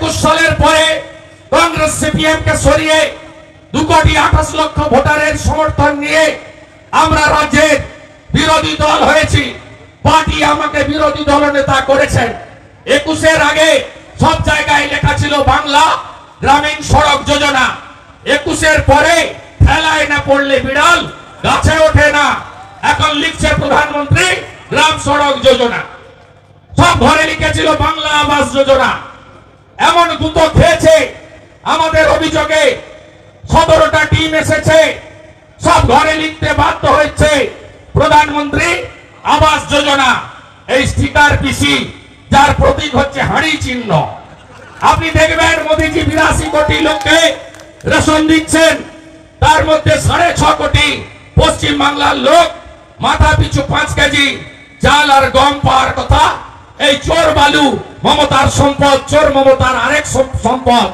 ২০২১ সালের পরে কংগ্রেস সিপিএম কে সরিয়ে 2,28,00,000 ভোটারের সমর্থন নিয়ে আমরা রাজ্যের বিরোধী দল হয়েছি। পার্টি আমাকে বিরোধী দলনেতা করেছেন। 21-এর আগে সব জায়গায় লেখা ছিল বাংলা গ্রামীণ সড়ক যোজনা। 21-এর পরে ঠেলায় না পড়লে বিড়াল গাছে ওঠে না। এখন লিখছে প্রধানমন্ত্রী গ্রাম সড়ক যোজনা। সব ঘরে লিখেছিল বাংলা আবাস যোজনা। এমন গুঁতো খেয়েছে আমাদের অভিযোগে 17টা টিম এসেছে, সব ঘরে লিখতে বাধ্য হয়েছে প্রধানমন্ত্রী আবাস যোজনা। এই স্টিকার পিসি যার প্রতীক হচ্ছে হাঁড়ি চিহ্ন। আপনি দেখবেন মোদীজি 82 কোটি লোককে রেশন দিচ্ছেন, তার মধ্যে 6.5 কোটি পশ্চিম বাংলার লোক মাথা পিছু 5 কেজি চাল আর গম পাওয়ার কথা। এই চোর বালু মমতার সম্পদ, চোর মমতার আরেক সম্পদ।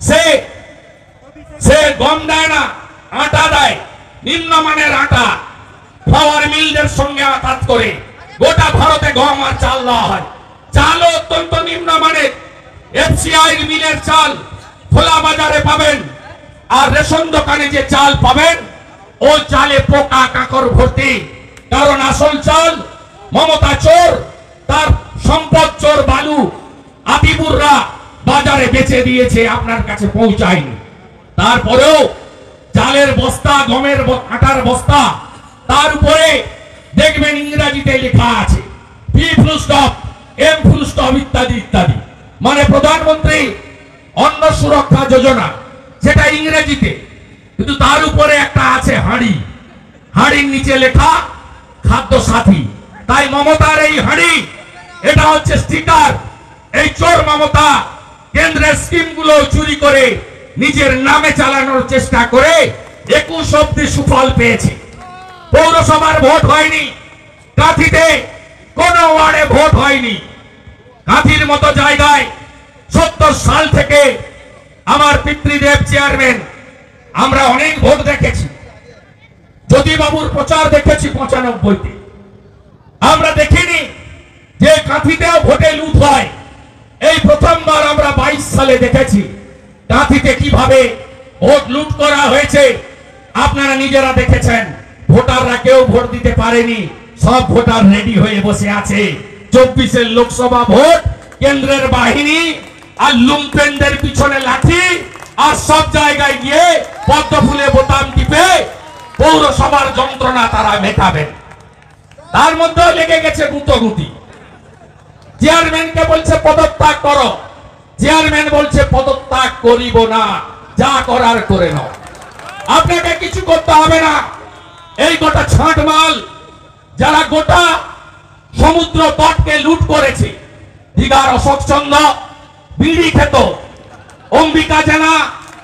সে গম দেয় না, আটা দেয়, নিম্নমানের আটা। ফ্লাওয়ার মিলদের সঙ্গে আঘাত করে গোটা ভারতে গম আর চাল দেওয়া হয়। চালও অত্যন্ত নিম্নমানের। এফসিআই মিলের চাল খোলা বাজারে পাবেন, আর রেশন দোকানে যে চাল পাবেন ও চালে পোকা কাকড় ভর্তি। কারণ আসল চাল মমতা চোর, তার সম্পদ চোর বালু আতিবুররা বাজারে বেচে দিয়েছে, আপনার কাছে পৌঁছায়নি। তারপরেও চালের বস্তা, গমের আটার বস্তা, তার উপরে দেখবেন ইংরেজিতে লেখা আছে P full stop, M full stop ইত্যাদি ইত্যাদি। মানে প্রধানমন্ত্রী অন্ন সুরক্ষা যোজনা, সেটা ইংরেজিতে, কিন্তু তার উপরে একটা আছে হাঁড়ি, হাঁড়ির নিচে লেখা খাদ্য সাথী। তাই মমতার এই হাঁড়ি, এটা হচ্ছে স্টিকার। এই চোর মমতা কেন্দ্রের স্কিমগুলো চুরি করে নিজের নামে চালানোর চেষ্টা করে 21 অব্দি সুফল পেয়েছে। পৌরসভার ভোট হয়নি, কাঁথিতে কোন ওয়ার্ডে ভোট হয়নি। কাঁথির মতো জায়গায় 70 সাল থেকে আমার পিতৃদেব চেয়ারম্যান, আমরা অনেক ভোট দেখেছি। জ্যোতিবাবুর প্রচার দেখেছি 95-তে। আমরা দেখিনি যে কাঁথিতেও ভোটে লুট হয়। এই প্রথমবার আমরা 22 সালে দেখেছি কাঁথিতে কিভাবে ভোট লুট করা হয়েছে। আপনারা নিজেরা দেখেছেন। ভোটাররা কেউ ভোট দিতে পারেনি, সব ভোটার রেডি হয়ে বসে আছে। 24-এর লোকসভা ভোট কেন্দ্রের বাহিনী আর লুম্পেনদের পিছনে লাঠি, আর সব জায়গায় গিয়ে পদ্ম ফুলে বোতাম টিপে পৌরসভার যন্ত্রণা তারা মেটাবেন। তার মধ্যে লেগে গেছে গুঁতোগুঁতি। চেয়ারম্যানকে বলছে পদত্যাগ করো, চেয়ারম্যান বলছে পদত্যাগ করিব না, যা করার করে নাও, আপনাকে কিছু করতে হবে না। এই গোটা ছাঁটমাল যারা গোটা সমুদ্র তটকে লুট করেছে, দীঘার অশোকচন্দ্র বিড়ি খেত, অম্বিকা জানা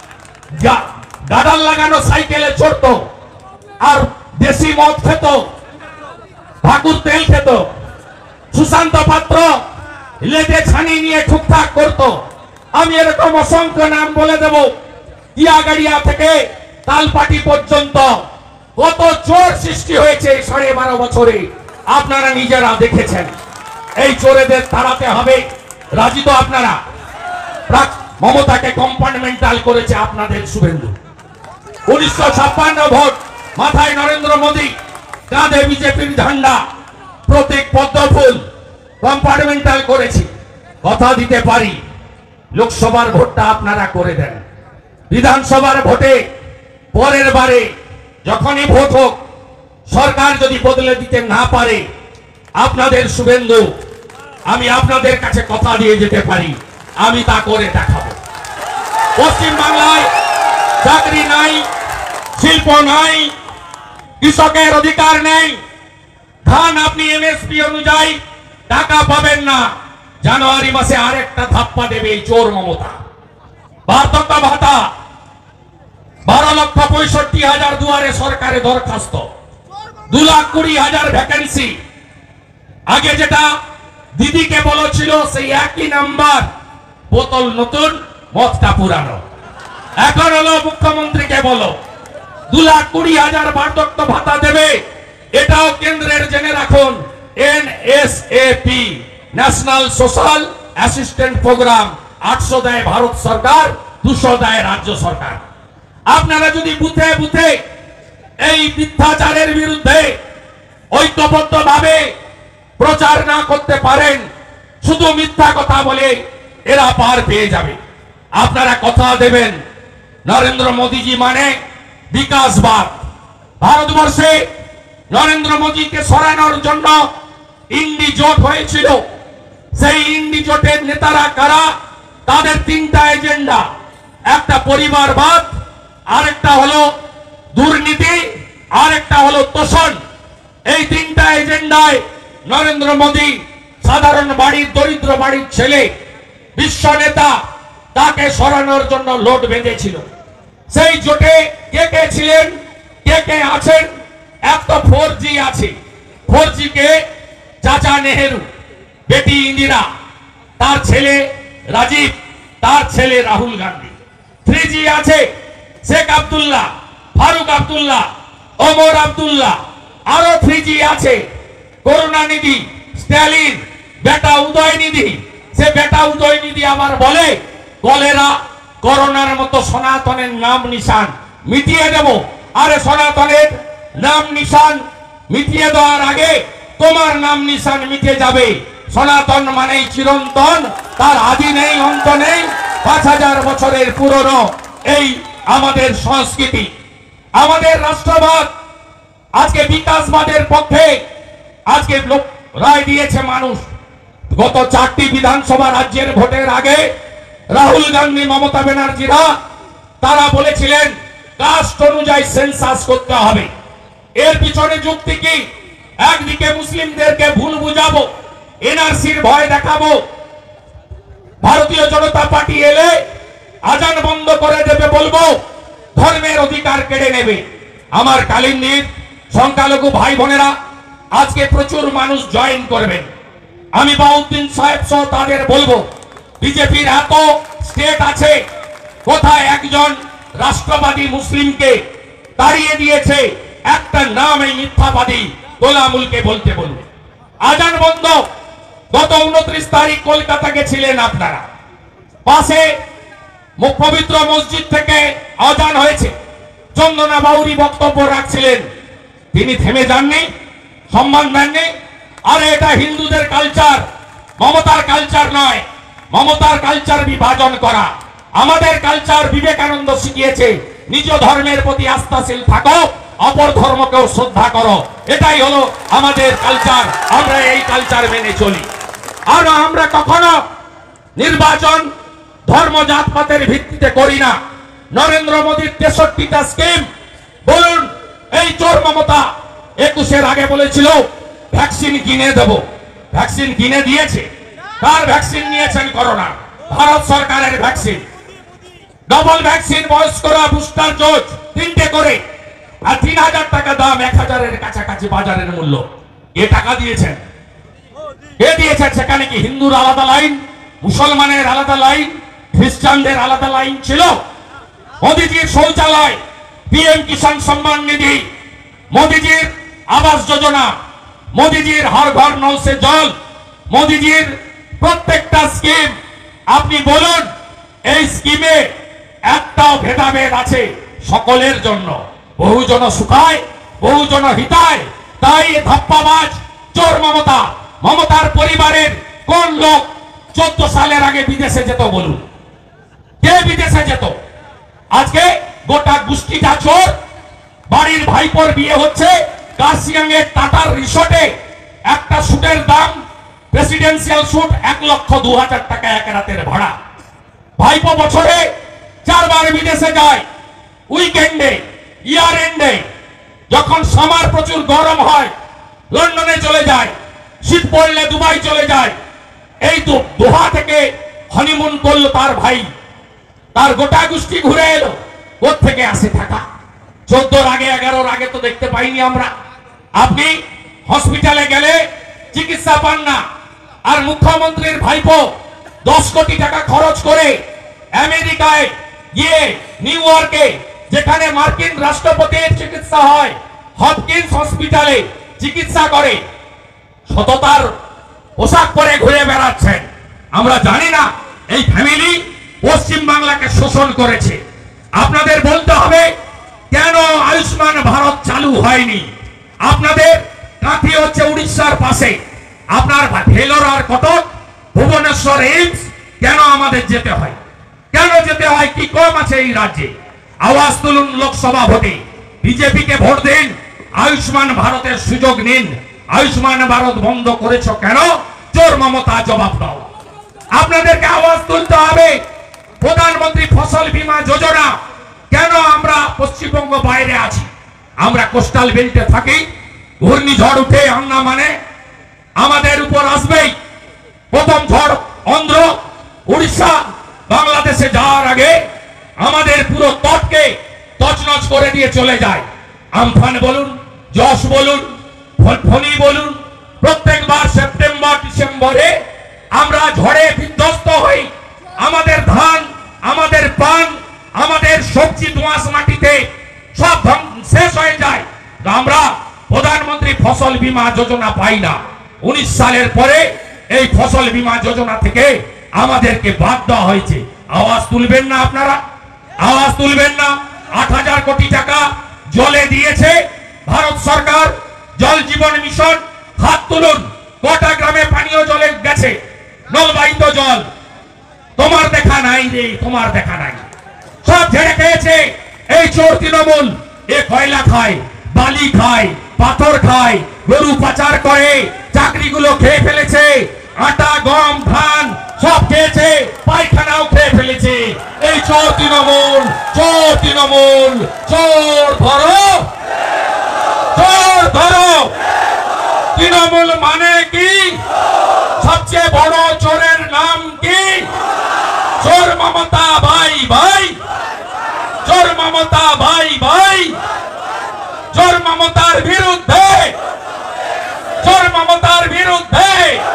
গাডাল লাগানো সাইকেলে চড়ত, আর দেশি মদ খেত, ঠাকুর তেল খেত, সুশান্ত পাত্র লেদে ছানি নিয়ে ঠুকঠাক করত। আমি এরকম অসংখ্য নাম বলে দেব। টিয়াগাড়িয়া থেকে তালপাটি পর্যন্ত কত চোর সৃষ্টি হয়েছে 12.5 বছরে, আপনারা নিজেরা দেখেছেন। এই চোরেদের তাড়াতে হবে। রাজি তো আপনারা? মমতাকে কম্পার্টমেন্টাল করেছে আপনাদের শুভেন্দু। 1956 ভোট, মাথায় নরেন্দ্র মোদী, কাঁধে বিজেপির ঝান্ডা, প্রতীক পদ্ম ফুল, কম্পার্টমেন্টাল করেছি। কথা দিতে পারি লোকসভার ভোটটা আপনারা করে দেন। বিধানসভার ভোটে পরের বারে যখনই ভোট হোক, সরকার যদি বদলে দিতে না পারে, আপনাদের শুভেন্দু, আমি আপনাদের কাছে কথা দিয়ে যেতে পারি, আমি তা করে দেখাবো। পশ্চিম বাংলায় চাকরি নাই, শিল্প নাই, কৃষকের অধিকার নেই। ধান আপনি এমএসপি অনুযায়ী টাকা পাবেন না। জানুয়ারি মাসে আরেকটা ধাপ্পা দেবে এই চোর মমতা। বার্ধক্য ভাতা 12,65,000 দুয়ারে সরকারে দরখাস্ত, 2,20,000 ভ্যাকেন্সি। আগে যেটা দিদিকে বলেছিল সেই একই নাম্বার, বোতল নতুন, মদটা পুরানো। এখন হলো মুখ্যমন্ত্রীকে বলো 2,20,000 বার্ধক্য ভাতা দেবে। এটাও কেন্দ্রের জেনে রাখুন, NSAP, national social assistant programme. 800 দেয় ভারত সরকার, 200 দেয় রাজ্য সরকার। আপনারা যদি বুথে বুথে এই মিথ্যাচারের বিরুদ্ধে ঐক্যবদ্ধভাবে প্রচার না করতে পারেন, শুধু মিথ্যা কথা বলে এরা পার পেয়ে যাবে। আপনারা কথা দেবেন, নরেন্দ্র মোদীজি মানে বিকাশবাদ। ভারতবর্ষে নরেন্দ্র মোদীকে সরানোর জন্য ইন্ডি জোট হয়েছিল। সেই ইন্ডি জোটের নেতারা কারা? তাদের তিনটা এজেন্ডা, একটা পরিবারবাদ, আরেকটা হলো দুর্নীতি, আরেকটা হলো তোষণ। এই তিনটা এজেন্ডায় নরেন্দ্র মোদী সাধারণ বাড়ির, দরিদ্র বাড়ির ছেলে, বিশ্ব নেতা, তাকে সরানোর জন্য লোট বেঁধেছিল। সেই জোটে কে কে ছিলেন, কে কে আছেন? এক তো 4G আছে। 4G কে চাচা নেহেরু, বেটি ইন্দিরা, তার ছেলে রাজীব, তার ছেলে রাহুল গান্ধী। 3G আছে শেখ আব্দুল্লাহ, ফারুক আব্দুল্লাহ, ওমর আব্দুল্লাহ। আরো 3G আছে করুণানিধি, স্ট্যালিন, বেটা উদয়নিধি। সে বেটা উদয়নিধি আবার বলে কলেরা, করোনার মতো সনাতনের নাম নিশান মিটিয়ে দেব। আরে সনাতনের নাম নিশান মিটিয়ে দেওয়ার আগে তোমার নাম নিশান মিটে যাবে। সনাতন মানেই চিরন্তন, তার আদি নেই, অন্ত নেই। 5000 বছরের পুরনো এই আমাদের সংস্কৃতি, আমাদের রাষ্ট্রবাদ। আজকে বিকাশবাদের পক্ষে আজকে রায় দিয়েছে মানুষ। গত 4টি বিধানসভা রাজ্যের ভোটের আগে রাহুল গান্ধী, মমতা ব্যানার্জিরা তারা বলেছিলেন কাস্ট অনুযায়ী সেন্সাস করতে হবে। এর পিছনে যুক্তি কি? একদিকে মুসলিমদেরকে ভুল বুঝাবো, এনআরসির ভয় দেখাবো, ভারতীয় জনতা পার্টি এলে আজান বন্ধ করে দেবে বলবো, ধর্মের অধিকার কেড়ে নেবে। আমার কালিন্দির সংখ্যালঘু ভাই বোনেরা আজকে প্রচুর মানুষ জয়েন করবেন। আমি বাউদ্দিন সাহেব সহ তাদের বলবো, বিজেপির এত স্টেট আছে, কোথায় একজন রাষ্ট্রবাদী মুসলিমকে তাড়িয়ে দিয়েছে? একটা নাম এই মিথ্যাবাদী তোলামুলকে বলতে বলবে। আজান বন্ধ। গত 29 তারিখ কলকাতা গেছিলেন আপনারা, পাশে পবিত্র মসজিদ থেকে আজান হয়েছে, চন্দনা বাউরি বক্তব্য রাখছিলেন, তিনি থেমে যাননি, সম্মান দেননি। আরে এটা হিন্দুদের কালচার, মমতার কালচার নয়। মমতার কালচার বিভাজন করা, আমাদের কালচার বিবেকানন্দ শিখিয়েছে নিজ ধর্মের প্রতি আস্থাশীল থাকো, অপর ধর্মকেও শ্রদ্ধা করো। এটাই হলো আমাদের কালচার, আমরা এই কালচার মেনে চলি। আর আমরা কখনো নির্বাচন ধর্ম জাতপাতের ভিত্তিতে করি না। নরেন্দ্র মোদীর 63টা স্কিম, বলুন এই চোর মমতা 21-এর আগে বলেছিল ভ্যাকসিন কিনে দেব, ভ্যাকসিন কিনে দিয়েছে। কার ভ্যাকসিন নিয়েছেন? করোনা, ভারত সরকারের ভ্যাকসিন। ডবল ভ্যাকসিন বয়স্করা, বুস্টার ডোজ 3টে করে, আর 3000 টাকা দাম, 1000-এর কাছাকাছি বাজারের মূল্য। কে টাকা দিয়েছেন? কে দিয়েছেন? সেখানে কি হিন্দুর আলাদা লাইন, মুসলমানের আলাদা লাইন, খ্রিস্টানদের আলাদা লাইন ছিল? মোদীজির শৌচালয়, পিএম কিষাণ সম্মান নিধি, মোদীজির আবাস যোজনা, মোদীজির হর ঘর নল সে জল, মোদীজির প্রত্যেকটা স্কিম আপনি বলুন এই স্কিমে একটাও ভেদাভেদ আছে? সকলের জন্য, বহুজন সুখায় বহুজন হিতায়। তাই ধাপ্পাবাজ চোর মমতা, মমতার পরিবারের কোন লোক 14 সালের আগে বিদেশে যেত? বলুন, কে বিদেশে যেত? আজকে গোটা গোষ্ঠীটা চোর। বাড়ির ভাইপোর বিয়ে হচ্ছে কার্শিয়াং এর টাটার রিসোর্টে, একটা শুটের দাম, প্রেসিডেন্সিয়াল শুট 1,02,000 টাকা এক রাতের ভাড়া। ভাইপো বছরে 4 বার বিদেশে যায়, উইকেন্ডে, ইয়ার এন্ডে। যখন সামার প্রচুর গরম হয় লন্ডনে চলে যায়, শীত পড়লে দুবাই চলে যায়। এই তো দোহা থেকে হনিমুন করলো তার ভাই, তার গোটা গোষ্ঠী ঘুরে এলো। কোত্থেকে আসে টাকা? 14-র আগে, 11-র আগে তো দেখতে পাইনি আমরা। আপনি হসপিটালে গেলে চিকিৎসা পান না, আর মুখ্যমন্ত্রীর ভাইপো 10 কোটি টাকা খরচ করে আমেরিকায় গিয়ে, নিউ ইয়র্কে যেখানে মার্কিন রাষ্ট্রপতির চিকিৎসা হয়, হপকিন্স হসপিটালে চিকিৎসা করে, সততার পোশাক পরে ঘুরে বেড়াচ্ছেন। আমরা জানি না এই ফ্যামিলি পশ্চিম বাংলাকে শোষণ করেছে। আপনাদের বলতে হবে কেন আয়ুষ্মান ভারত চালু হয়নি। আপনাদের কাঁথি হচ্ছে উড়িষ্যার পাশে, আপনার ভেলোর আর কটক, ভুবনেশ্বর এইমস, কেন আমাদের যেতে হয়? কেন যেতে হয়? কি কম আছে এই রাজ্যে? আওয়াজ তুলুন লোকসভা ভোটে, বিজেপিকে ভোট দিন, আয়ুষ্মান ভারতের সুযোগ নিন। আয়ুষ্মান ভারত বন্ধ করেছো কেন? চোর মমতা জবাব দাও। আপনাদেরকে আওয়াজ তুলতে হবে। প্রধানমন্ত্রী ফসল বীমা যোজনা কেন আমরা পশ্চিমবঙ্গ বাইরে আছি? আমরা কোস্টাল বেল্টে থাকি, ঘূর্ণিঝড় উঠে আন্দামানে আমাদের উপর আসবেই। প্রথম ঝড় অন্ধ্র, উড়িষ্যা, বাংলাদেশে যাওয়ার আগে আমাদের পুরো তটকে তছনছ করে দিয়ে চলে যায়। আমফান বলুন, যশ বলুন, ফনি বলুন, প্রত্যেকবার সেপ্টেম্বর ডিসেম্বরে আমরা ঝড়ে বিধ্বস্ত হই। আমাদের ধান, আমাদের পান, আমাদের সবজি দোআঁশ মাটিতে সব শেষ হয়ে যায়। আমরা প্রধানমন্ত্রী ফসল বীমা যোজনা পাই না। 19 সালের পরে এই ফসল বীমা যোজনা থেকে আমাদেরকে বাদ দেওয়া হয়েছে। আওয়াজ তুলবেন না আপনারা? আওয়াজ তুলবেন না? 8,000 কোটি টাকা জলে দিয়েছে ভারত সরকার, জল জীবন মিশন। হাত তুলুন, কটা গ্রামে পানীয় জলে গেছে, নলবাহিত জল? তোমার দেখা নাই রে, তোমার দেখা নাই। সব ঝেড়ে খেয়েছে এই চোর তৃণমূল। এ কয়লা খায়, বালি খায়, পাথর খায়, গরু পাচার করে, চাকরিগুলো খেয়ে ফেলেছে, আটা গম ধান সব খেয়েছে, পায়খানাও খেয়ে ফেলেছে। এই চোর তৃণমূল, চোর তৃণমূল, চোর ধরো, চোর ধরো। তৃণমূল মানে কি? সবচেয়ে বড় চোরের নাম কি? চোর মমতা ভাই ভাই, চোর মমতা ভাই ভাই, চোর মমতার বিরুদ্ধে, চোর মমতার বিরুদ্ধে।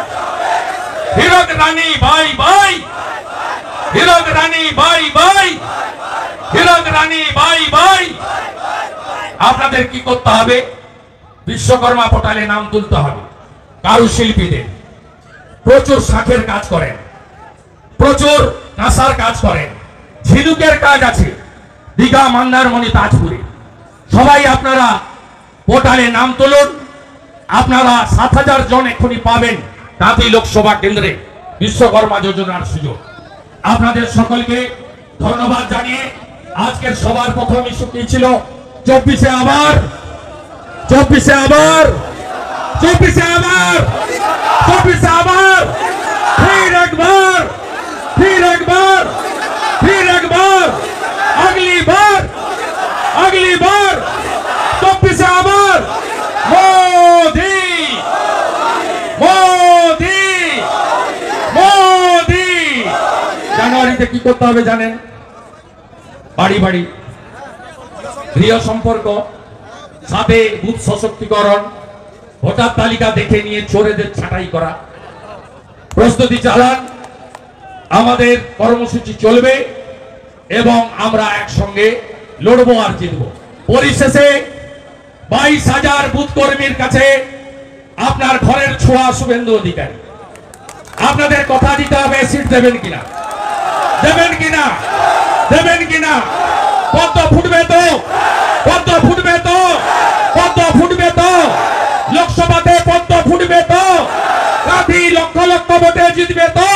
হিরক রানী ভাই ভাই, হিরক রানী ভাই ভাই, হিরক রানী ভাই ভাই। আপনাদের কি করতে হবে? বিশ্বকর্মা পোর্টালে নাম তুলতে হবে। কারুশিল্পীদের প্রচুর শাঁখের কাজ করেন, প্রচুর কাঁসার কাজ করেন, ঝিনুকের কাজ আছে দীঘা, মন্দারমণি, তাজপুরে। সবাই আপনারা পোর্টালে নাম তুলুন। আপনারা 7,000 জন এক্ষুনি পাবেন তাঁতি লোকসভা কেন্দ্রে বিশ্বকর্মা যোজনার সুযোগ। আপনাদের সকলকে ধন্যবাদ জানিয়ে আজকের সবার প্রথম ইস্যু কি ছিল? 24-এ আবার, 24-এ আবার, 24-এ আবার, 24-এ আবার, फिर एक बार, फिर एक बार, फिर एक बार, अगली बार, अगली बार, 24-এ আবার। मोदी, मोदी, मोदी। জানুয়ারিতে কি করতে হবে জানেন? বাড়ি বাড়ি গৃহ সম্পর্ক, সাথে বুথ সশক্তিকরণ, ভোটার তালিকা দেখে নিয়ে চোরেদের ছাঁটাই করা। প্রস্তুতি চালান, আমাদের কর্মসূচি চলবে এবং আমরা একসঙ্গে লড়বো আর জিতবো। পরিশেষে 22,000 বুথ কর্মীর কাছে আপনার ঘরের ছোঁয়া শুভেন্দু অধিকারী, আপনাদের কথা দিতে হবে সিট দেবেন কিনা, দেবেন কিনা, দেবেন কিনা। পদ্ম ফুটবে তো, পদ্ম ফুটবে তো, পদ্ম ফুটবে তো, লোকসভাতে পদ্ম ফুটবে তো, কাঁথি লক্ষ লক্ষ ভোটে জিতবে তো।